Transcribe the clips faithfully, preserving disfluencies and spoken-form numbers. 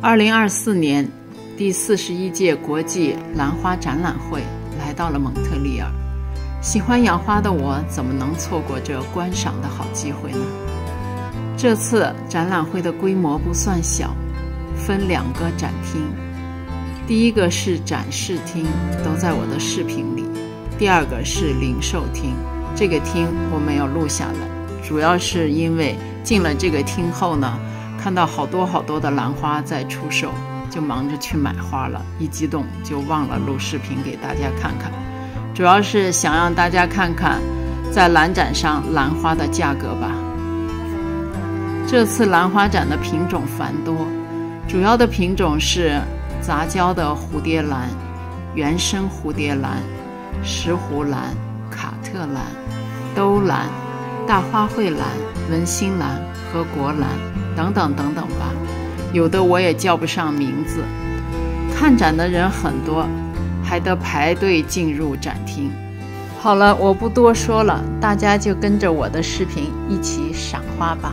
二零二四年第四十一届国际兰花展览会来到了蒙特利尔，喜欢养花的我怎么能错过这观赏的好机会呢？这次展览会的规模不算小，分两个展厅，第一个是展示厅，都在我的视频里；第二个是零售厅，这个厅我没有录下来，主要是因为进了这个厅后呢，看到好多好多的兰花在出售，就忙着去买花了，一激动就忘了录视频给大家看看，主要是想让大家看看在兰展上兰花的价格吧。这次兰花展的品种繁多，主要的品种是杂交的蝴蝶兰、原生蝴蝶兰、石斛兰、卡特兰、兜兰、大花卉兰、文心兰和国兰等等等等吧，有的我也叫不上名字。看展的人很多，还得排队进入展厅。好了，我不多说了，大家就跟着我的视频一起赏花吧。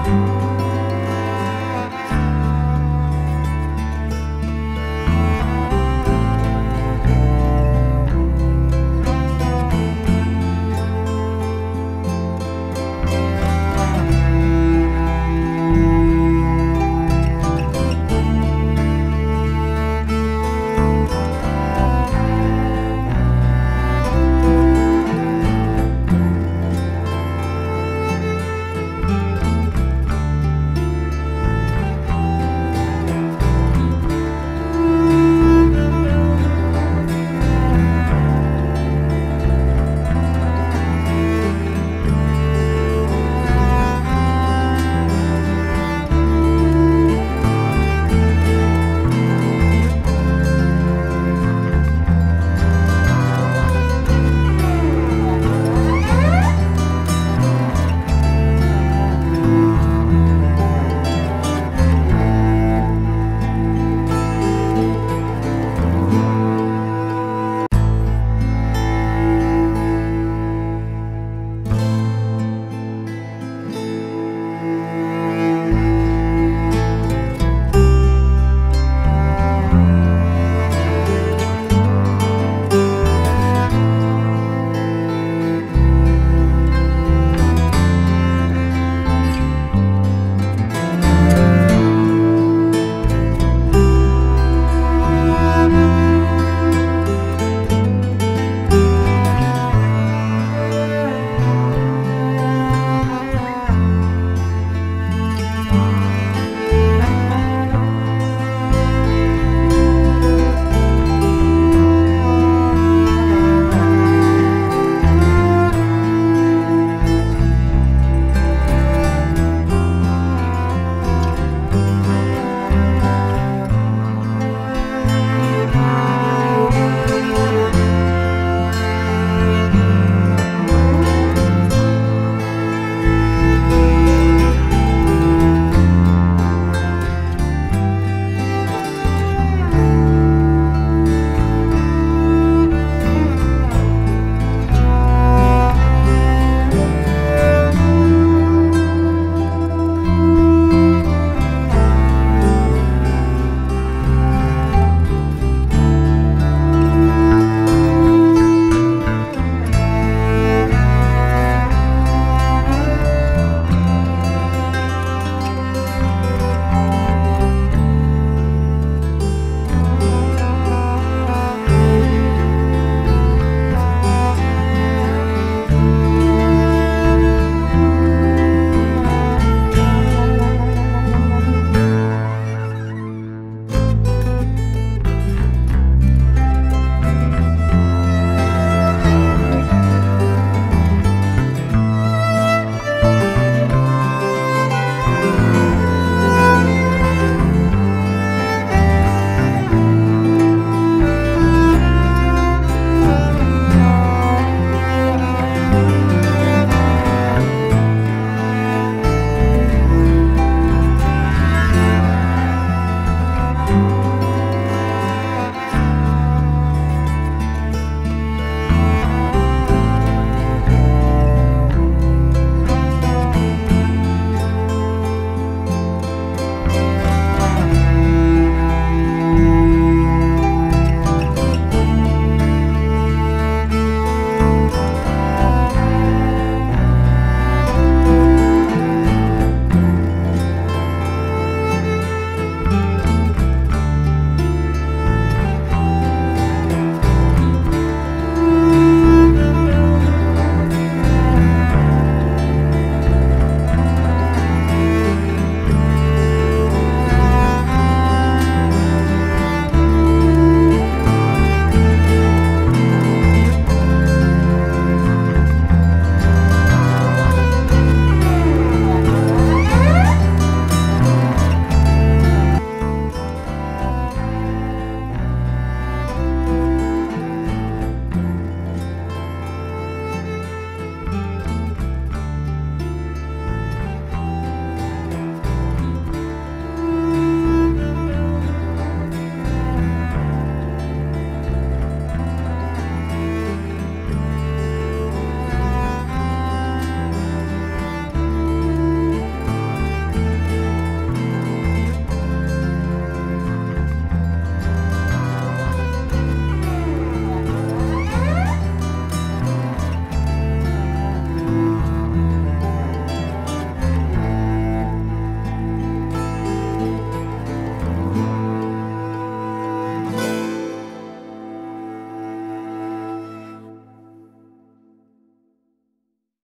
拜。